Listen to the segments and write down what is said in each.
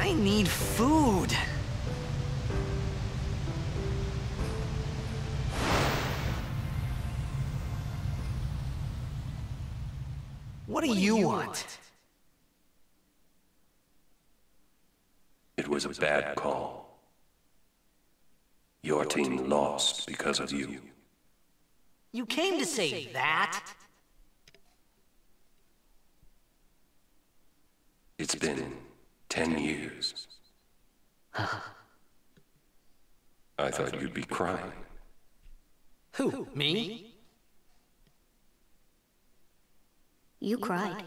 I need food. What do you want? It was a bad call. Your team lost because of you. You came to say that? It's been 10 years. I thought you'd be crying. Who, me? You cried.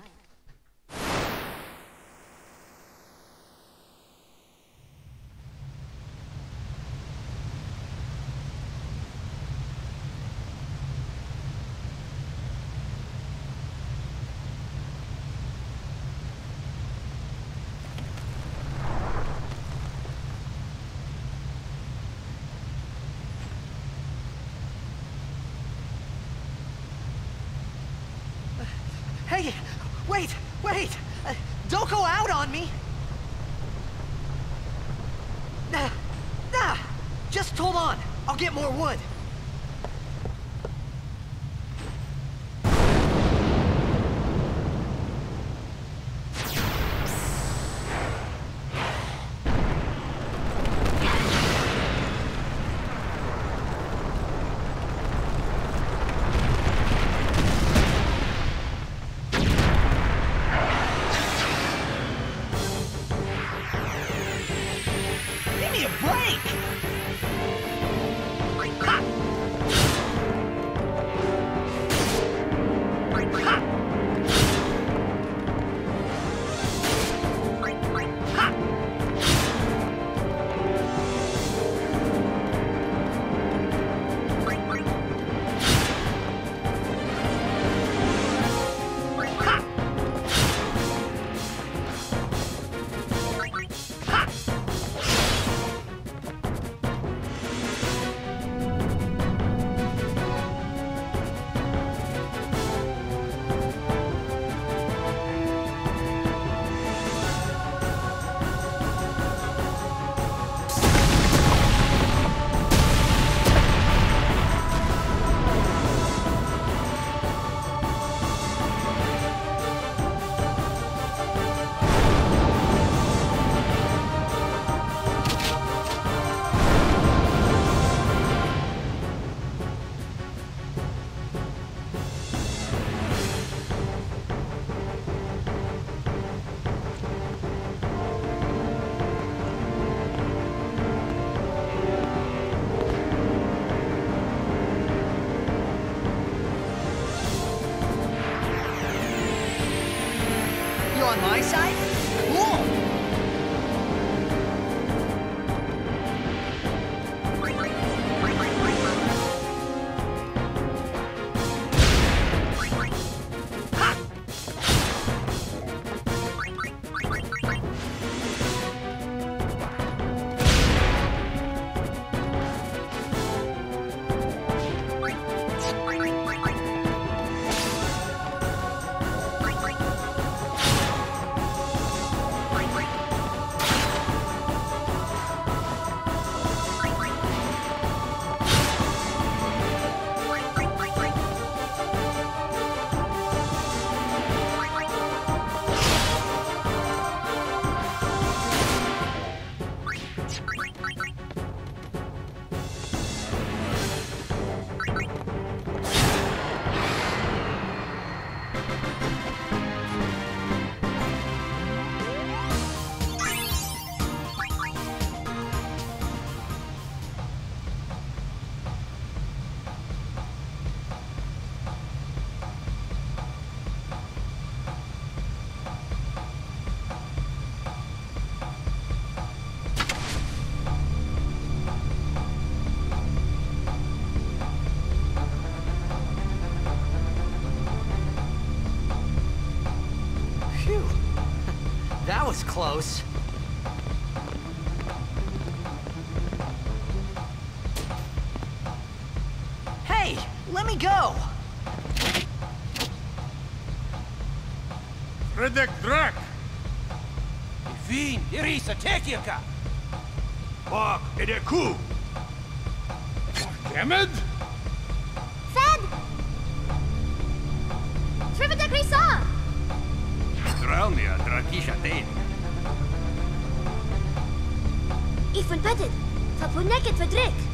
Hey, wait! Don't go out on me! Nah, just hold on. I'll get more wood. Give me a break! Ha! You on my side? Cool! Phew. That was close. Hey, let me go! Redek Drak! Fin, Irisa, Tekiaka! Fuck, är ku! Kemed? Fed! Trivida Grisa! Draunia, Drakisha Tain. Ifun Petted! Fapuneket Vedrik!